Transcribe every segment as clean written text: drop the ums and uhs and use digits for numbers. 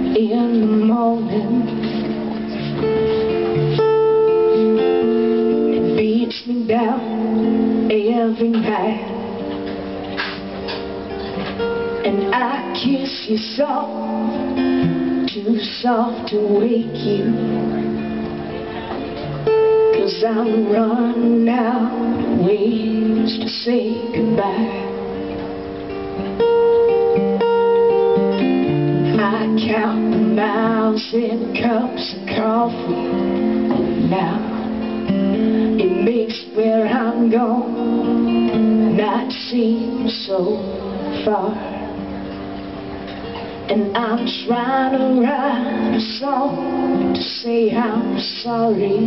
in the morning. It beats me down every night, and I kiss you soft, too soft to wake you, 'cause I'm running out of ways to say goodbye. I count the miles in cups of coffee now. It makes where I'm going not seem so far, and I'm trying to write a song to say I'm sorry,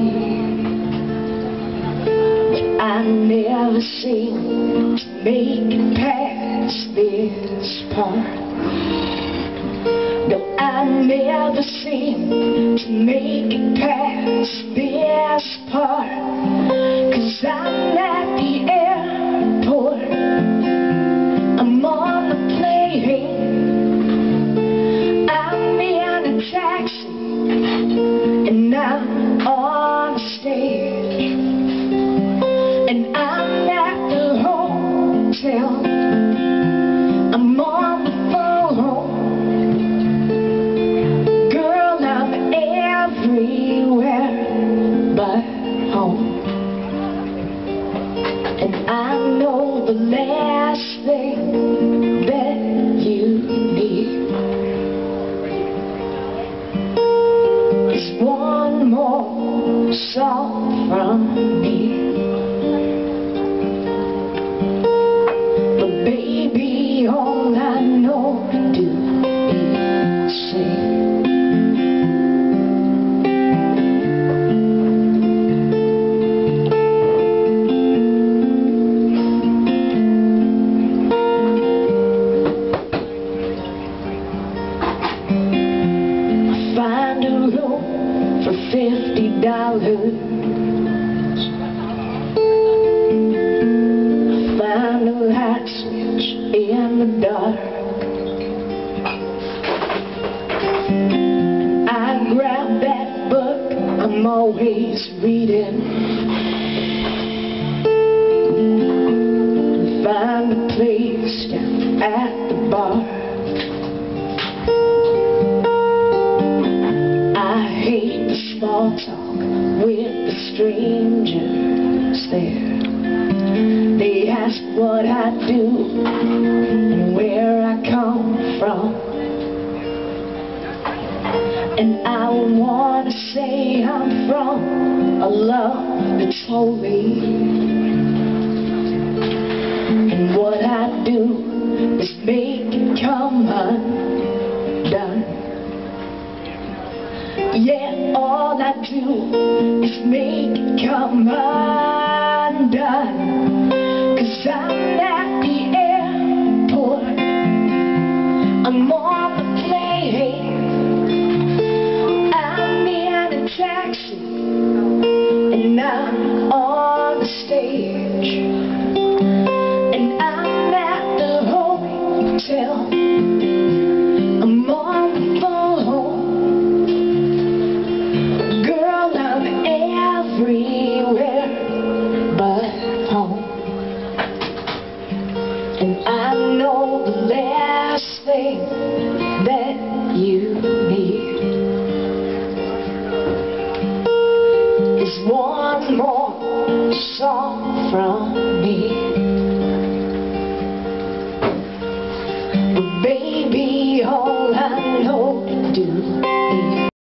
but I never seem to make it past this part. No, I never seem to make it past this part, 'cause I'm at the airport, I'm on the plane, I'm in a taxi, and I'm on stage, and I'm at the hotel, I'm on the phone. Everywhere but home, and I know the last thing that you need is one more song from me. But baby, all I know to do is sing. Find a room for $50. Find a light switch in the dark. I grab that book I'm always reading. Find a place down at the bar. Small talk with the strangers there. They ask what I do and where I come from, and I want to say I'm from a love that's holy, and what I do is make it come undone. Yeah, all I do is make it come undone, 'cause I'm at the airport, I'm